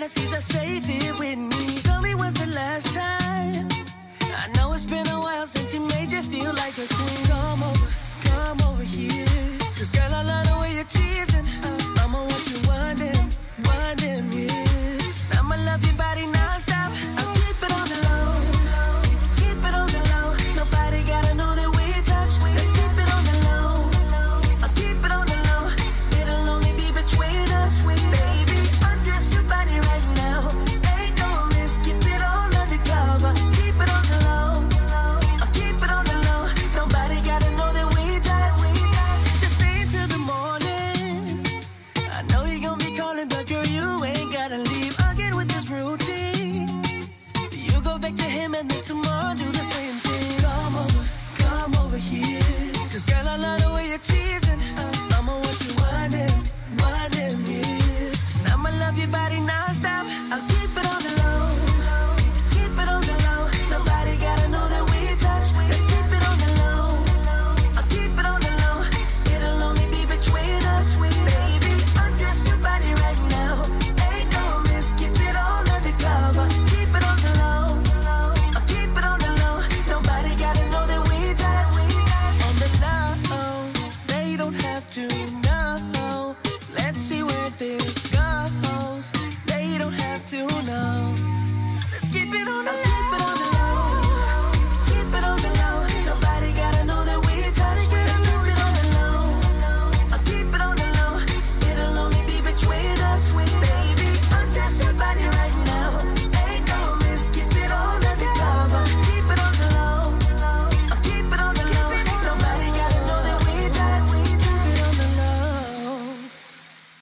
fantasies are safe here with me. Tell me when's the last time? I know it's been a while since you made you feel like a queen. Come over here. 'Cause girl, I love the way you're teasing. I'ma want you winding, yeah. I'ma love your body non-stop. I'll keep it on the low, keep it on the low. Nobody gotta know that we touch. Let's keep it on the low. I'll keep it on the low. It'll only be between us, baby. Undress your body right now. Ain't no risk. Keep it all undercover. Keep it on the low. I'll keep it on the low. Nobody gotta know that we touch. Just stay till the morning. I know you're gonna be calling, but girl, you ain't gotta leave again with this routine. You go back to him and then tomorrow do the same thing. Come over here.